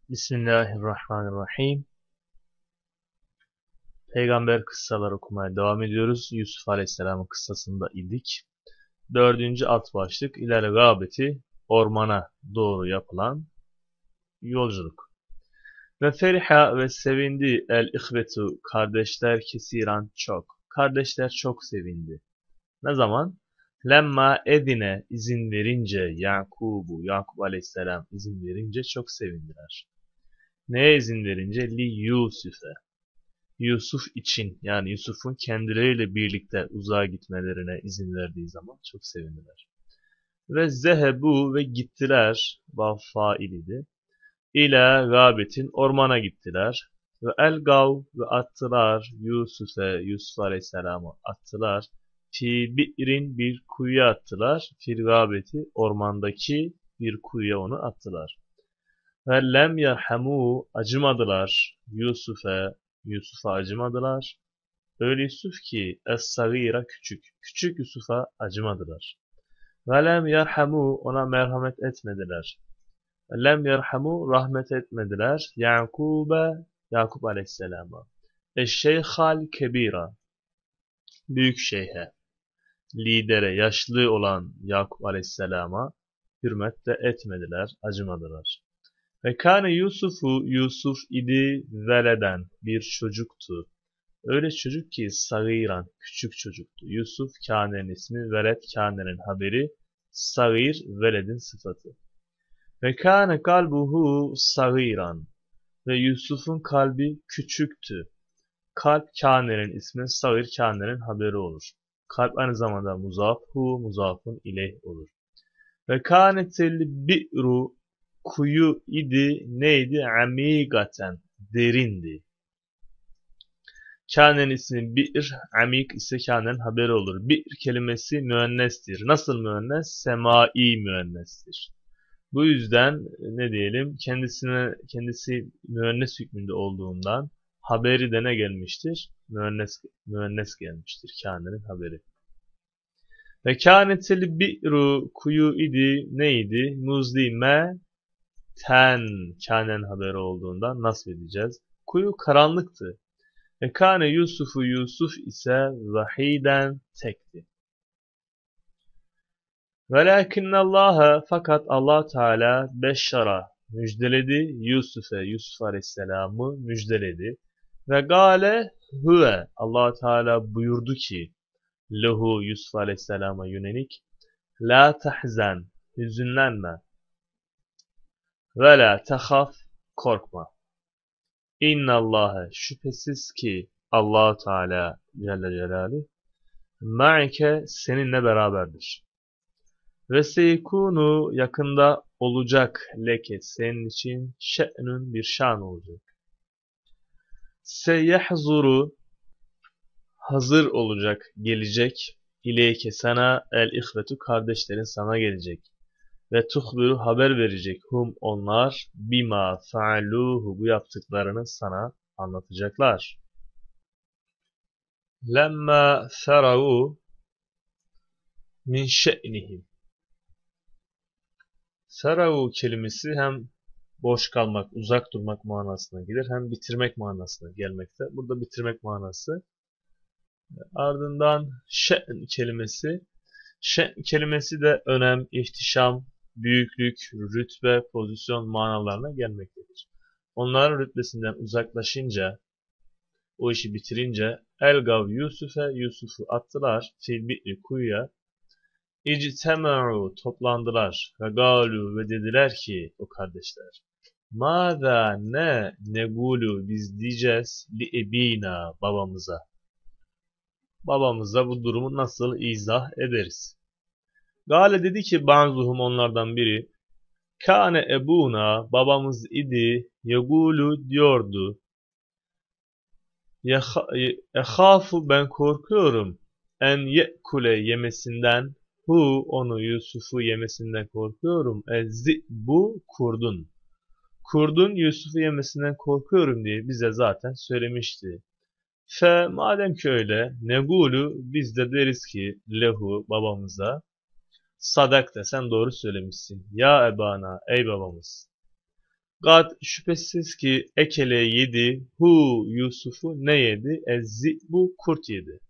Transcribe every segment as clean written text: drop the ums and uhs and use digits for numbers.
Bismillahirrahmanirrahim. Peygamber kıssaları okumaya devam ediyoruz. Yusuf Aleyhisselam'ın kıssasında idik. Dördüncü alt başlık ileri gâbeti, ormana doğru yapılan yolculuk. Ve feriha ve sevindi el-ihvetu, kardeşler kesiran çok. Kardeşler çok sevindi. Ne zaman? Lemma edine, izin verince, Yakup Aleyhisselam izin verince çok sevindiler. Neye izin verince? Li Yusuf'e. Yusuf için, yani Yusuf'un kendileriyle birlikte uzağa gitmelerine izin verdiği zaman çok sevindiler. Ve zehebu, ve gittiler, vav failiydi. İla gâbetin, ormana gittiler. Ve elgav, ve attılar Yusuf Aleyhisselam'ı attılar. Fi bi'rin, bir kuyuya attılar. Fil gâbeti, ormandaki bir kuyuya onu attılar. Ve lem yerhamu, acımadılar Yusuf'a acımadılar. Öyle Yusuf ki es-sagira, küçük. Küçük Yusuf'a acımadılar. Ve lem yerhamu, ona merhamet etmediler. Ve lem yerhamu, rahmet etmediler. Yakup Aleyhisselam'a. Eşşeyhal kebira, büyük şeyhe, lidere, yaşlı olan Yakup Aleyhisselam'a hürmet de etmediler, acımadılar. Ve kâne Yusuf idi veleden, bir çocuktu. Öyle çocuk ki sagiran, küçük çocuktu. Yusuf kânenin ismi, veled kânenin haberi, sagir veledin sıfatı. Ve kâne kalbuhu sagiran, ve Yusuf'un kalbi küçüktü. Kalp kânenin ismi, sagir kânenin haberi olur. Kalp aynı zamanda muzafun ileyh olur. Ve kânetel bi'ru, kuyu idi, neydi? Amigaten, derindi. Kâne'nin ismi bi'r, amik ise Kâne'nin haberi olur. Bi'r kelimesi müennestir. Nasıl müennes? Semai müennestir. Bu yüzden ne diyelim? Kendisi müennes hükmünde olduğundan haberi de ne gelmiştir? Müennes gelmiştir. Kâne'nin haberi. Ve kânetel bi'ru, kuyu idi, neydi? Muzlime ten, Kâne'nin haberi olduğundan nasıl edeceğiz? Kuyu karanlıktı. Ve kâne Yusuf ise vahiden tekti. Velâkinnallâhe, fakat Allah Teala beşşara, müjdeledi Yusuf Aleyhisselam'ı müjdeledi. Ve gâle huve, Allah Teala buyurdu ki lehu, Yusuf Aleyhisselam'a yönelik, la tahzen, hüzünlenme, ve la tehaf, korkma. İnnallâhe, şüphesiz ki Allah Teala Celle Celaluhu ma'ike, seninle beraberdir. Ve seykunu, yakında olacak, leke, senin için şe'nün, bir şan olacak. Seyehzuru, hazır olacak, gelecek, ileyke, sana, el-ihvetu, kardeşlerin sana gelecek. Ve tuhbiru, haber verecek, onlar, bima fa'aluhu, bu yaptıklarını sana anlatacaklar. Lemma ferau min şe'nihim. Ferau kelimesi hem boş kalmak, uzak durmak manasına gelir, hem bitirmek manasına gelmekte. Burada bitirmek manası. Ardından şe'n kelimesi de önem, ihtişam, büyüklük, rütbe, pozisyon manalarına gelmektedir. Onların rütbesinden uzaklaşınca, o işi bitirince, elgav Yusuf'u attılar, fil bi'ri, kuyuya, İctema'u, toplandılar, ve galu, ve dediler ki o kardeşler, mâzâ, ne, negulu, biz diyeceğiz, li ebina, babamıza bu durumu nasıl izah ederiz? Gale, dedi ki bazıhum, onlardan biri, kâne ebuna, babamız idi, yegulu, diyordu, ehâfu, ben korkuyorum, en ye'kule, yemesinden, onu, Yusuf'u yemesinden korkuyorum, bu, kurdun Yusuf'u yemesinden korkuyorum diye bize zaten söylemişti. Madem ki öyle, negulu, biz de deriz ki lehu, babamıza, sadakte, sen doğru söylemişsin. Ya ebana, ey babamız. Gad şüphesiz ki ekele yedi hu Yusuf'u ne yedi? Bu kurt yedi.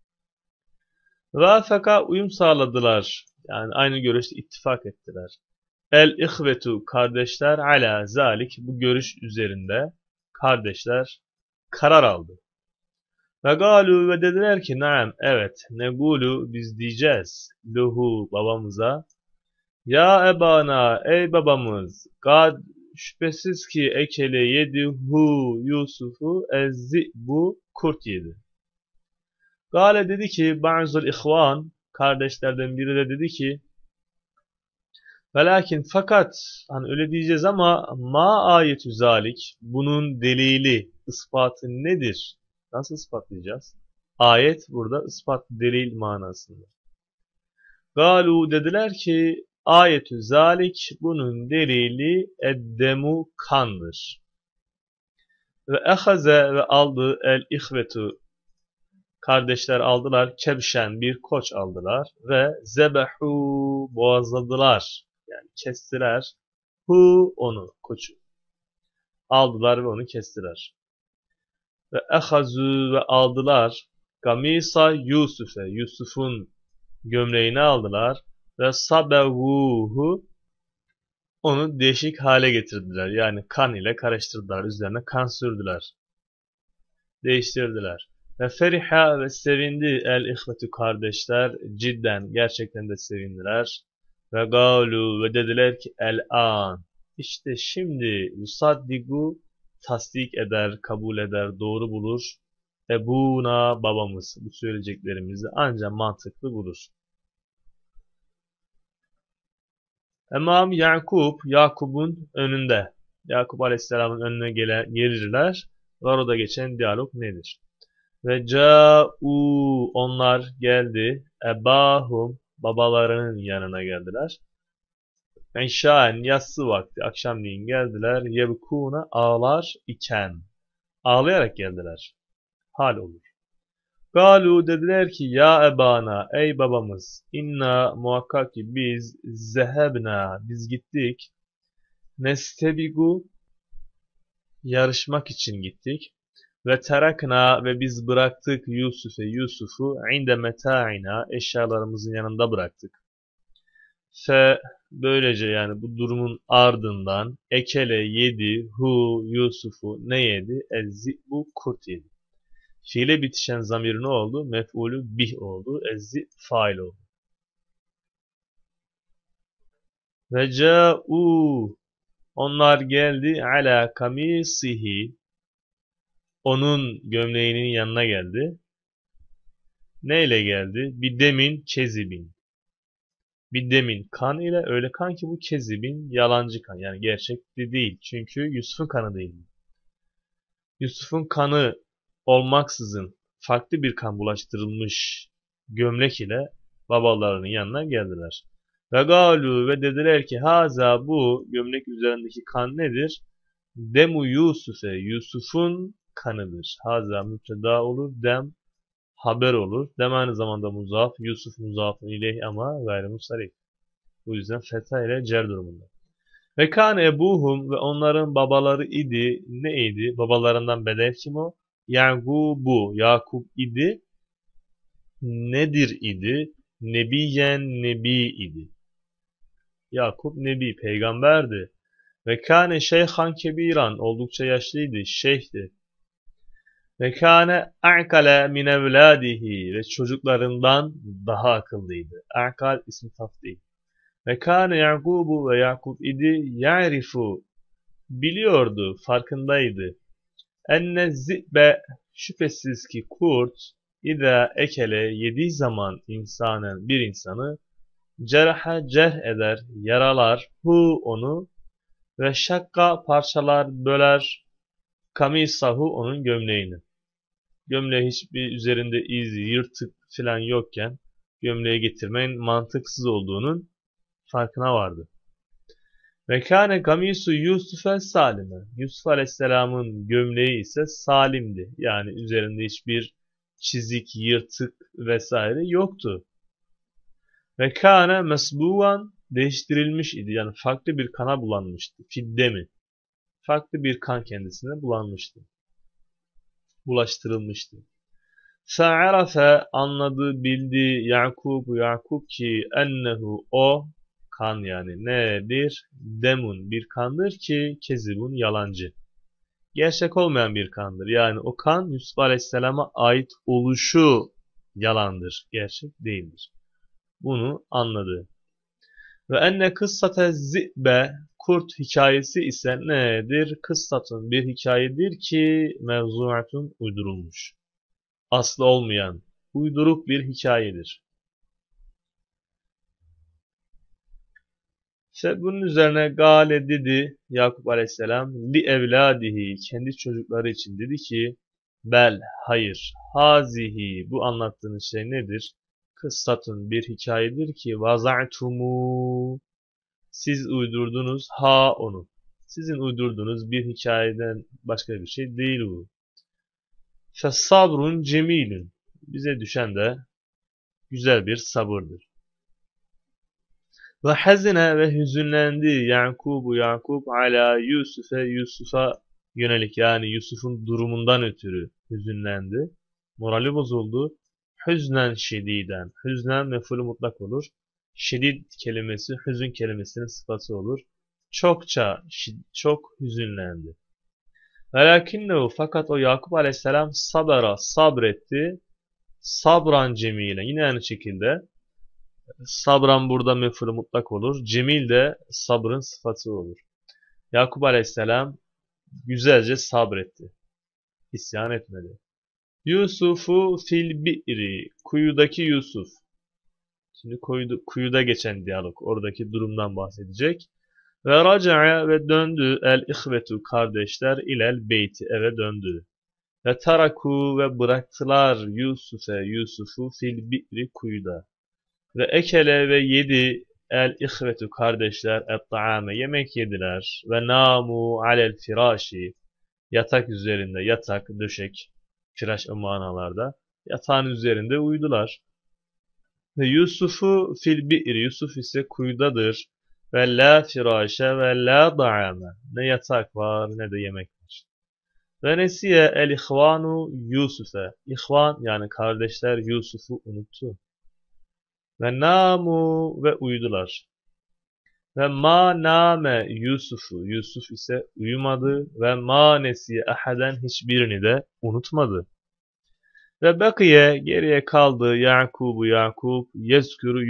Vafaka uyum sağladılar. Yani aynı görüşte ittifak ettiler. El ihvetu kardeşler ala zalik bu görüş üzerinde kardeşler karar aldı. Ve galu ve dediler ki naam evet negulu biz diyeceğiz luhu babamıza ya ebana ey babamız gad şüphesiz ki ekele yedi hu Yusuf'u bu kurt yedi. Gale dedi ki ba'zul ihvan kardeşlerden biri de dedi ki velakin fakat hani öyle diyeceğiz ama ma ayetü zalik bunun delili ispatı nedir? Nasıl ispatlayacağız? Ayet burada ispat delil manasında. Galu dediler ki ayetü zalik bunun delili eddemu kandır. Ve ehaze ve aldı el ihvetu kardeşler aldılar kebşen bir koç aldılar ve zebehu boğazladılar yani kestiler hu onu koçu aldılar ve onu kestiler ve ehazu ve aldılar gamisa Yusuf'un gömleğini aldılar ve sabehuhu onu değişik hale getirdiler yani kan ile karıştırdılar üzerine kan sürdüler değiştirdiler. Ve feriha ve sevindi el ihvetu kardeşler cidden gerçekten de sevindiler. Ve galu ve dediler ki el an işte şimdi yusaddigu tasdik eder, kabul eder, doğru bulur. Ebuna babamız bu söyleyeceklerimizi ancak mantıklı bulur. Emam Yakub'un önünde. Yakup Aleyhisselam'ın önüne gelirler. Ve orada geçen diyalog nedir? Ve ca'u onlar geldi. Ebahum babalarının yanına geldiler. Enşaen yatsı vakti akşamleyin geldiler. Yebkuna ağlar iken. Ağlayarak geldiler. Hal olur. Galu dediler ki ya ebana ey babamız inna muhakkak ki biz zehebna biz gittik. Nestebigu yarışmak için gittik. Ve terakna ve biz bıraktık Yusuf'u inde meta'ina eşyalarımızın yanında bıraktık. Fe böylece yani bu durumun ardından ekele yedi hu Yusuf'u ne yedi? Bu kurt yedi. Fiile bitişen zamir ne oldu? Mef'ulü bih oldu. Fail oldu. Ve ca'u onlar geldi ala kamisihi onun gömleğinin yanına geldi. Neyle geldi? Bir demin kezibin. Bir demin kan ile öyle kan ki bu kezibin yalancı kan. Yani gerçekli değil. Çünkü Yusuf'un kanı değil. Yusuf'un kanı olmaksızın farklı bir kan bulaştırılmış gömlek ile babalarının yanına geldiler. Ve galu ve dediler ki haza bu gömlek üzerindeki kan nedir? Demu Yusuf'un kanıdır. Haza müpteda olur. Dem haber olur. Dem aynı zamanda muzaf. Yusuf muzafın ileyh ama gayrimusarif. Bu yüzden fetha ile cer durumunda. Ve kâne ebuhum ve onların babaları idi. Ne idi? Babalarından bedel kim o? Yakup idi. Nedir idi? Nebiyen nebi idi. Yakup nebi, peygamberdi. Ve kâne şeyhan kebiran, oldukça yaşlıydı, şeyhti. Ve kâne a'kale min evlâdihi, ve çocuklarından daha akıllıydı. A'kal ismi tafdil. Ve kâne Yakubu ve Yakup idi ya'rifu, biliyordu, farkındaydı. Enne zi'be, şüphesiz ki kurt, İza ekele yediği zaman bir insanı cerha cerh eder, yaralar hu onu ve şakka parçalar böler kamisahu onun gömleğini. Gömleği hiçbir üzerinde iz, yırtık filan yokken gömleği getirmenin mantıksız olduğunun farkına vardı. Ve kâne kamisu Yusuf'e salime. Yusuf Aleyhisselam'ın gömleği ise salimdi. Yani üzerinde hiçbir çizik, yırtık vesaire yoktu. Ve kâne mesbuvan değiştirilmiş idi. Yani farklı bir kana bulanmıştı. Fiddemi. Farklı bir kan kendisine bulaştırılmıştı. Fe'arafe anladı, bildi Yakub ki ennehu o kan yani nedir? Demun bir kandır ki kezibun yalancı. Gerçek olmayan bir kandır. Yani o kan Yusuf Aleyhisselam'a ait oluşu yalandır. Gerçek değildir. Bunu anladı. Ve enne kıssate zi'be kurt hikayesi ise nedir? Kıssatun bir hikayedir ki mevzuatun uydurulmuş. Aslı olmayan, uyduruk bir hikayedir. İşte bunun üzerine gale dedi Yakup Aleyhisselam li evladihi kendi çocukları için dedi ki bel hayır hazihi bu anlattığınız şey nedir? Kıssatun bir hikayedir ki vaza'tumu siz uydurdunuz ha onu. Sizin uydurduğunuz bir hikayeden başka bir şey değil bu. Fesabrun cemilün bize düşen de güzel bir sabırdır. Ve hazine ve hüzünlendi Yakub ala Yusuf'a yönelik yani Yusuf'un durumundan ötürü hüzünlendi. Morali bozuldu. Hüznen şediden. Hüznen mef'ulü mutlak olur. Şedid kelimesi hüzün kelimesinin sıfatı olur. Çok hüzünlendi. Velakinnehu fakat o Yakup Aleyhisselam sabretti. Sabran cemile. Yine aynı şekilde sabran burada mef'ulü mutlak olur. Cemil de sabrın sıfatı olur. Yakup Aleyhisselam güzelce sabretti. İsyan etmedi. Yusufu fil bi'ri. Kuyudaki Yusuf. Şimdi kuyuda geçen diyalog. Oradaki durumdan bahsedecek. Ve raca'a ve döndü el ihvetu kardeşler ilel beyti eve döndü. Ve taraku ve bıraktılar Yusuf'u fil bi'ri kuyuda. Ve ekele ve yedi el ihvetu kardeşler et-ta'ame yemek yediler. Ve namu alel firaşi yatak üzerinde yatak döşek firaş manalarda yatağın üzerinde uyudular. Ve Yusuf'u fil bi'ri Yusuf ise kuyudadır. Ve la firaşe ve la da'ame ne yatak var ne de yemek var. Ve nesiye el ihvanu Yusuf'e ihvan yani kardeşler Yusuf'u unuttu. Ve namu ve uyudular. Ve ma name Yusuf ise uyumadı ve ma nesiye ahaden hiçbirini de unutmadı. Ve bakiye geriye kaldı Yakub yezkuru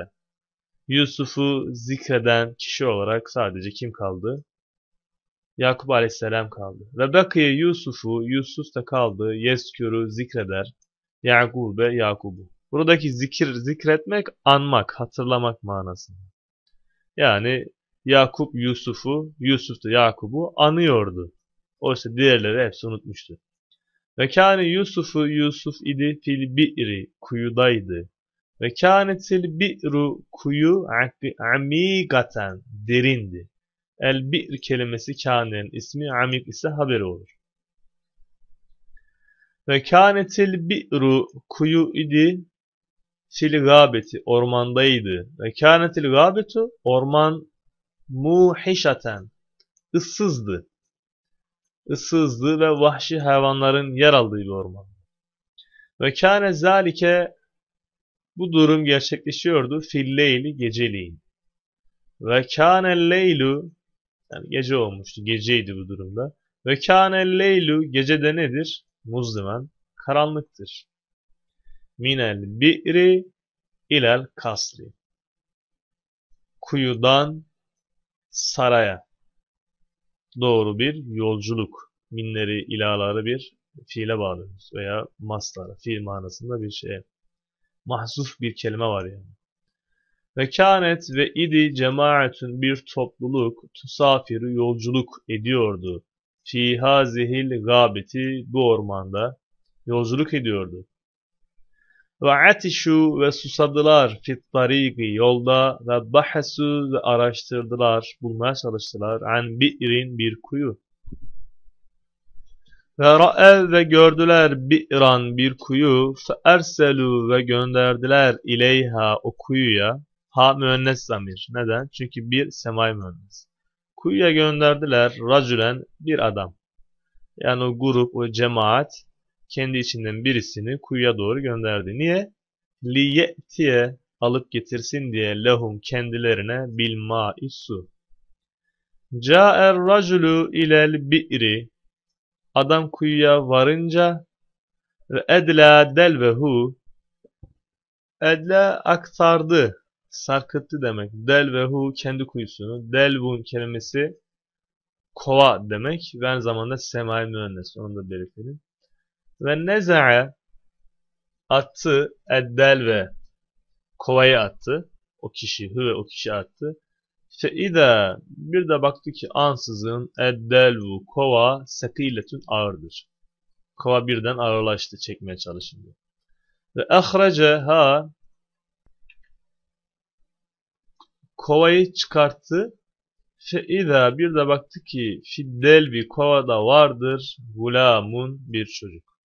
Yusuf'u zikreden kişi olarak sadece kim kaldı? Yakup Aleyhisselam kaldı. Ve bakiye Yusuf da kaldı yezkuru zikreder Yakub'u. Buradaki zikretmek, anmak, hatırlamak manasında. Yani Yakup Yusuf da Yakub'u anıyordu. Oysa diğerleri hepsi unutmuştu. Ve kâne Yusuf idi fil bi'ri, kuyudaydı. Ve kânetil bi'ru, kuyu amigaten, derindi. El bi'r kelimesi kânenin ismi, amik ise haberi olur. Ve kânetil bi'ru, kuyu idi fil gâbeti ormandaydı. Ve kânetil gâbetu orman muhişaten ıssızdı. Issızdı ve vahşi hayvanların yer aldığı bir orman. Ve kâne zâlike bu durum gerçekleşiyordu fil leyli geceliğin. Ve kâne leylu yani gece olmuştu. Geceydi bu durumda. Ve kâne leylu gecede nedir? Muzlimen karanlıktır. Minel bi'ri ilel kasri. Kuyudan saraya doğru bir yolculuk. Minleri, ilaları bir fiile bağlıyoruz. Veya maslara, fiil manasında bir şey. Mahzuf bir kelime var yani. Ve kânet ve idi cemaatun bir topluluk tusafiru yolculuk ediyordu. Fî hâzihil gâbeti bu ormanda yolculuk ediyordu. Ve atişu ve susadılar fit tariki yolda ve bahasu ve araştırdılar, bulmaya çalıştılar an bi'rin bir kuyu. Ve ra'ev ve gördüler bi'ran bir kuyu fe erselu ve gönderdiler ileyha o kuyuya ha müennes zamir. Neden? Çünkü bir semai müennes. Kuyuya gönderdiler racülen bir adam. Yani o grup, o cemaat kendi içinden birisini kuyuya doğru gönderdi. Niye? Liye'tiye alıp getirsin diye lehum kendilerine bil ma'i su. Ca'er raculu ilel bi'ri. Adam kuyuya varınca ve edla delvehu. Edla aktardı, sarkıttı demek. Delvehu kendi kuyusunu. Delvun kelimesi kova demek ve aynı zamanda semai müennes. Onu da belirtelim. Ve neza'a attı eddelve kovayı attı. O kişi, o kişi attı. Feida bir de baktı ki ansızın eddelvu kova sekiletün ağırdır. Kova birden ağırlaştı çekmeye çalışınca. Ve ahraceha kovayı çıkarttı. Feida bir de baktı ki fiddelvi kovada vardır gulamun bir çocuk.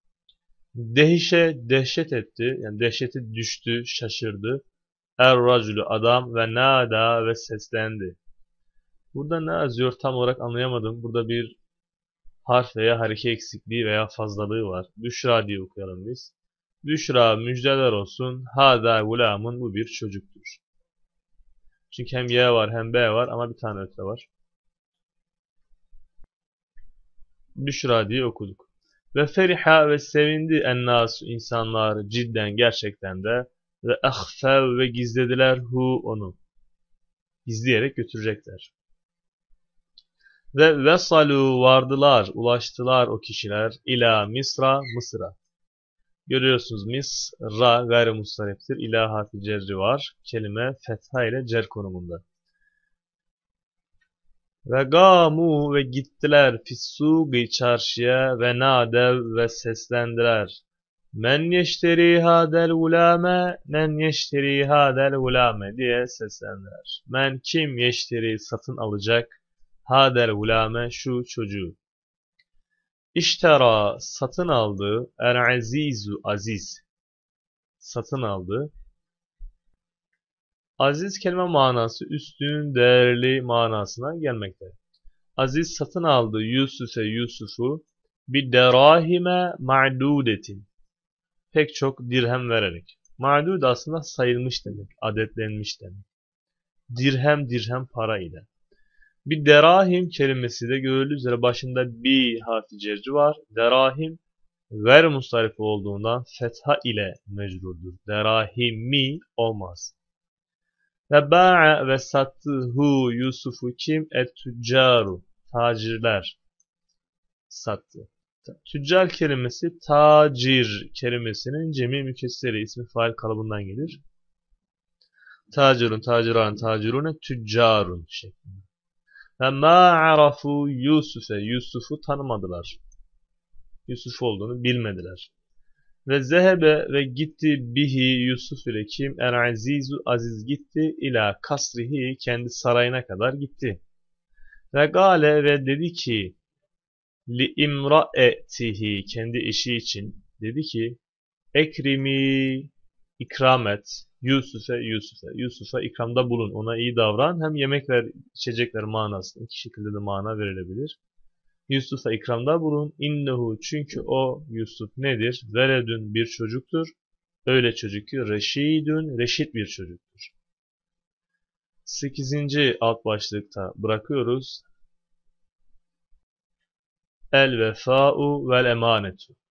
Dehşet etti. Yani dehşete düştü, şaşırdı. Er-racülü adam ve nada ve seslendi. Burada ne yazıyor tam olarak anlayamadım. Burada bir harf veya hareke eksikliği veya fazlalığı var. Büşra diye okuyalım biz. Büşra müjdeler olsun. Hada gulamın bu bir çocuktur. Çünkü hem Y var hem B var ama bir tane öte var. Büşra diye okuduk. Ve feriha ve sevindi ennasu insanlar cidden gerçekten de ve ahfev ve gizlediler onu. Gizleyerek götürecekler. Ve vesalu vardılar, ulaştılar o kişiler ila Mısır'a. Görüyorsunuz Misra gayrimustariftir. İla harfi cerri var. Kelime fetha ile cer konumunda. Ve gamu ve gittiler fissugi çarşıya ve nadev ve seslendiler. Men yeşteri hadel ulame diye seslendiler. Men kim yeşteri satın alacak hadel ulame şu çocuğu. İştera satın aldı el-azizu aziz satın aldı. Aziz kelime manası üstün, değerli manasına gelmekte. Aziz satın aldı Yusuf'u bir derahime ma'dudetin. Pek çok dirhem vererek. Ma'dud aslında sayılmış demek, adetlenmiş demek. Dirhem para ile. Bir derahim kelimesi de görüldüğü üzere başında bir harfi cerci var. Derahim ver mustarif olduğundan fetha ile mecrurdur. Derahimi olmaz. Ve ba'a ve sattıhu Yusuf'u kim? Et-tüccaru. Tacirler sattı. Tüccar kelimesi tacir kelimesinin cemi mükesseri ismi fail kalıbından gelir. Tacirun, taciran, tacirune, tüccarun şeklinde. Ve ma arafu Yusuf'u tanımadılar. Yusuf olduğunu bilmediler. Ve zehebe ve gitti bihi Yusuf ile kim? El-azizu aziz gitti ila kasrihi kendi sarayına kadar gitti. Ve gale ve dedi ki li imraetihi kendi eşi için dedi ki ekrimi ikram et Yusuf'a ikramda bulun, ona iyi davran, hem yemek ver, içecek ver manasında iki şekilde de mana verilebilir. Yusuf'a ikramda bulun. İnnehu çünkü o Yusuf nedir? Veledün bir çocuktur. Öyle çocuk ki reşidün reşit bir çocuktur. 8. alt başlıkta bırakıyoruz. El vefa'u vel emanetu.